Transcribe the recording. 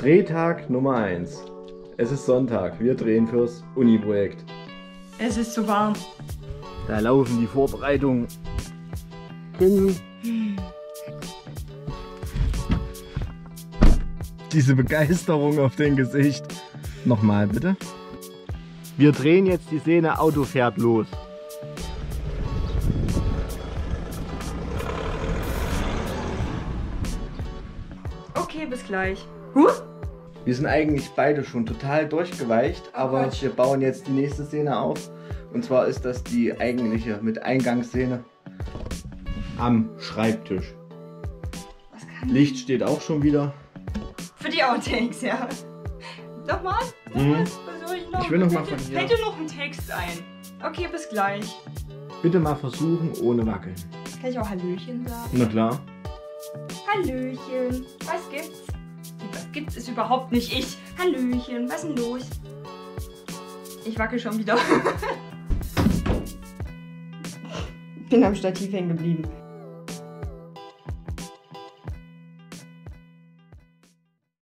Drehtag Nummer 1. Es ist Sonntag, wir drehen fürs Uni-Projekt. Es ist zu warm. Da laufen die Vorbereitungen. Kenny. Diese Begeisterung auf dem Gesicht. Nochmal bitte. Wir drehen jetzt die Szene, Auto fährt los. Okay, bis gleich. Wir sind eigentlich beide schon total durchgeweicht, aber wir bauen jetzt die nächste Szene auf. Und zwar ist das die eigentliche mit Eingangsszene am Schreibtisch. Was kann Licht steht auch schon wieder. Für die Outtakes, ja. Nochmal? Was soll ich noch? Ich will noch mal von hier. Fällt dir noch ein Text ein? Okay, bis gleich. Bitte mal versuchen, ohne wackeln. Kann ich auch Hallöchen sagen? Na klar. Hallöchen, was gibt's? Was gibt's ist überhaupt nicht ich. Hallöchen, was ist denn los? Ich wackel schon wieder. Bin am Stativ hängen geblieben.